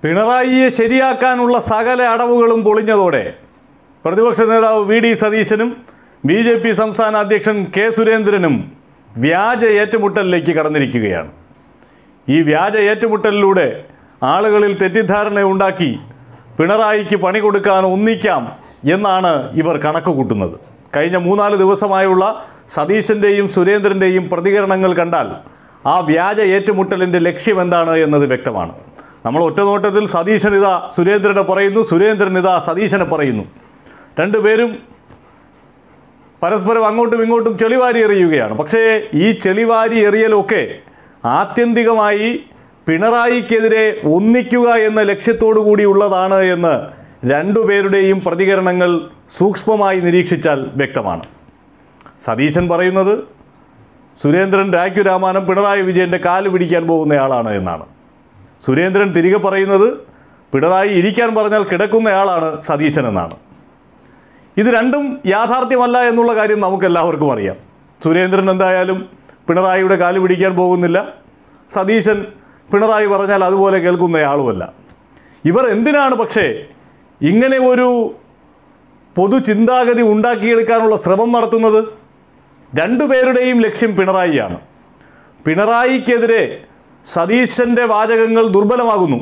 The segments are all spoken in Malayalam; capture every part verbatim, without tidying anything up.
പിണറായിയെ ശരിയാക്കാനുള്ള സകല അടവുകളും പൊളിഞ്ഞതോടെ പ്രതിപക്ഷ നേതാവ് വി ഡി സതീശനും ബി ജെ പി സംസ്ഥാന അധ്യക്ഷൻ കെ സുരേന്ദ്രനും വ്യാജ ഏറ്റുമുട്ടലിലേക്ക് കടന്നിരിക്കുകയാണ്. ഈ വ്യാജ ഏറ്റുമുട്ടലിലൂടെ ആളുകളിൽ തെറ്റിദ്ധാരണ ഉണ്ടാക്കി പിണറായിക്ക് പണി കൊടുക്കാൻ ഒന്നിക്കാം എന്നാണ് ഇവർ കണക്ക് കൂട്ടുന്നത്. കഴിഞ്ഞ മൂന്നാല് ദിവസമായുള്ള സതീശൻ്റെയും സുരേന്ദ്രൻ്റെയും പ്രതികരണങ്ങൾ കണ്ടാൽ ആ വ്യാജ ഏറ്റുമുട്ടലിൻ്റെ ലക്ഷ്യം എന്താണ് എന്നത് വ്യക്തമാണ്. നമ്മൾ ഒറ്റനോട്ടത്തിൽ സതീശൻ ഇതാ സുരേന്ദ്രനെ പറയുന്നു, സുരേന്ദ്രൻ ഇതാ സതീശനെ പറയുന്നു. രണ്ടുപേരും പരസ്പരം അങ്ങോട്ടും ഇങ്ങോട്ടും ചെളിവാരി എറിയുകയാണ്. പക്ഷേ ഈ ചെളിവാരി എറിയലൊക്കെ ആത്യന്തികമായി പിണറായിക്കെതിരെ ഒന്നിക്കുക എന്ന ലക്ഷ്യത്തോടു കൂടിയുള്ളതാണ് എന്ന് രണ്ടുപേരുടെയും പ്രതികരണങ്ങൾ സൂക്ഷ്മമായി നിരീക്ഷിച്ചാൽ വ്യക്തമാണ്. സതീശൻ പറയുന്നത് സുരേന്ദ്രൻ രാജ്യരാമാനം പിണറായി വിജയൻ്റെ കാല് പിടിക്കാൻ പോകുന്നയാളാണ് എന്നാണ്. സുരേന്ദ്രൻ തിരികെ പറയുന്നത് പിണറായി ഇരിക്കാൻ പറഞ്ഞാൽ കിടക്കുന്നയാളാണ് സതീശൻ എന്നാണ്. ഇത് രണ്ടും യാഥാർത്ഥ്യമല്ല എന്നുള്ള കാര്യം നമുക്കെല്ലാവർക്കും അറിയാം. സുരേന്ദ്രൻ എന്തായാലും പിണറായിയുടെ കാല് പിടിക്കാൻ പോകുന്നില്ല. സതീശൻ പിണറായി പറഞ്ഞാൽ അതുപോലെ കേൾക്കുന്നയാളുമല്ല. ഇവർ എന്തിനാണ് പക്ഷേ ഇങ്ങനെ ഒരു പൊതു ചിന്താഗതി ഉണ്ടാക്കിയെടുക്കാനുള്ള ശ്രമം നടത്തുന്നത്? രണ്ടുപേരുടെയും ലക്ഷ്യം പിണറായിയാണ്. പിണറായിക്കെതിരെ സതീശൻ്റെ വാചകങ്ങൾ ദുർബലമാകുന്നു.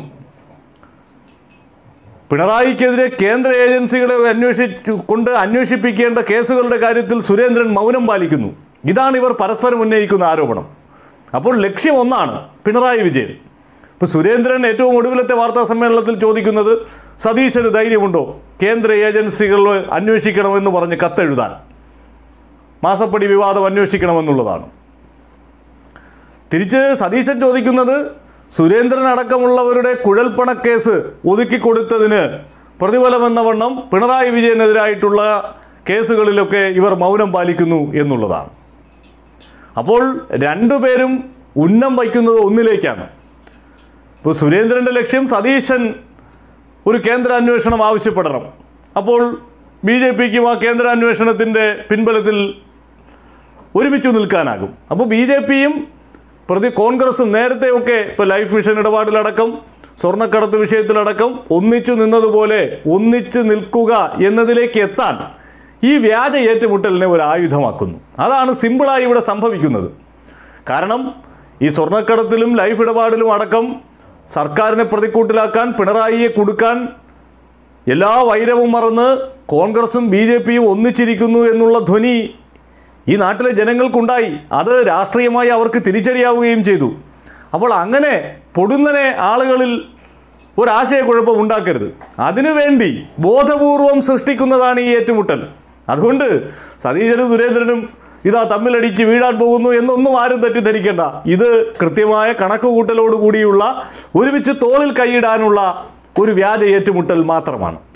പിണറായിക്കെതിരെ കേന്ദ്ര ഏജൻസികളെ അന്വേഷിച്ച് കൊണ്ട് അന്വേഷിപ്പിക്കേണ്ട കേസുകളുടെ കാര്യത്തിൽ സുരേന്ദ്രൻ മൗനം പാലിക്കുന്നു. ഇതാണ് ഇവർ പരസ്പരം ഉന്നയിക്കുന്ന ആരോപണം. അപ്പോൾ ലക്ഷ്യം ഒന്നാണ്, പിണറായി വിജയൻ. ഇപ്പോൾ സുരേന്ദ്രൻ ഏറ്റവും ഒടുവിലത്തെ വാർത്താ സമ്മേളനത്തിൽ ചോദിക്കുന്നത് സതീശന് ധൈര്യമുണ്ടോ കേന്ദ്ര ഏജൻസികൾ അന്വേഷിക്കണമെന്ന് പറഞ്ഞ് കത്തെഴുതാൻ, മാസപ്പടി വിവാദം അന്വേഷിക്കണമെന്നുള്ളതാണ്. തിരിച്ച് സതീശൻ ചോദിക്കുന്നത് സുരേന്ദ്രൻ അടക്കമുള്ളവരുടെ കുഴൽപ്പണക്കേസ് ഒതുക്കിക്കൊടുത്തതിന് പ്രതിഫലമെന്ന വണ്ണം പിണറായി വിജയനെതിരായിട്ടുള്ള കേസുകളിലൊക്കെ ഇവർ മൗനം പാലിക്കുന്നു എന്നുള്ളതാണ്. അപ്പോൾ രണ്ടുപേരും ഉന്നം വയ്ക്കുന്നത് ഒന്നിലേക്കാണ്. ഇപ്പോൾ സുരേന്ദ്രൻ്റെ ലക്ഷ്യം സതീശൻ ഒരു കേന്ദ്ര അന്വേഷണം ആവശ്യപ്പെടണം. അപ്പോൾ ബി ജെ പിക്കും ആ കേന്ദ്ര അന്വേഷണത്തിൻ്റെ പിൻബലത്തിൽ ഒരുമിച്ച് നിൽക്കാനാകും. അപ്പോൾ ബി ജെ പിയും പ്രതി കോൺഗ്രസും നേരത്തെയൊക്കെ ഇപ്പോൾ ലൈഫ് മിഷൻ ഇടപാടിലടക്കം സ്വർണ്ണക്കടത്ത് വിഷയത്തിലടക്കം ഒന്നിച്ചു നിന്നതുപോലെ ഒന്നിച്ച് നിൽക്കുക എന്നതിലേക്ക് എത്താൻ ഈ വ്യാജ ഏറ്റുമുട്ടലിനെ ഒരു ആയുധമാക്കുന്നു. അതാണ് സിമ്പിളായി ഇവിടെ സംഭവിക്കുന്നത്. കാരണം ഈ സ്വർണ്ണക്കടത്തിലും ലൈഫ് ഇടപാടിലും അടക്കം സർക്കാരിനെ പ്രതിക്കൂട്ടിലാക്കാൻ, പിണറായിയെ കുടുക്കാൻ എല്ലാ വൈരവും മറന്ന് കോൺഗ്രസും ബി ജെ പിയും ഒന്നിച്ചിരിക്കുന്നു എന്നുള്ള ധ്വനി ഈ നാട്ടിലെ ജനങ്ങൾക്കുണ്ടായി. അത് രാഷ്ട്രീയമായി അവർക്ക് തിരിച്ചടിയാവുകയും ചെയ്തു. അപ്പോൾ അങ്ങനെ പൊടുന്നനെ ആളുകളിൽ ഒരാശയക്കുഴപ്പം ഉണ്ടാക്കരുത്. അതിനുവേണ്ടി ബോധപൂർവം സൃഷ്ടിക്കുന്നതാണ് ഈ ഏറ്റുമുട്ടൽ. അതുകൊണ്ട് സതീശനും സുരേന്ദ്രനും ഇതാ തമ്മിലടിച്ച് വീഴാൻ പോകുന്നു എന്നൊന്നും ആരും തെറ്റിദ്ധരിക്കേണ്ട. ഇത് കൃത്യമായ കണക്കുകൂട്ടലോടുകൂടിയുള്ള ഒരുമിച്ച് തോളിൽ കൈയിടാനുള്ള ഒരു വ്യാജ ഏറ്റുമുട്ടൽ മാത്രമാണ്.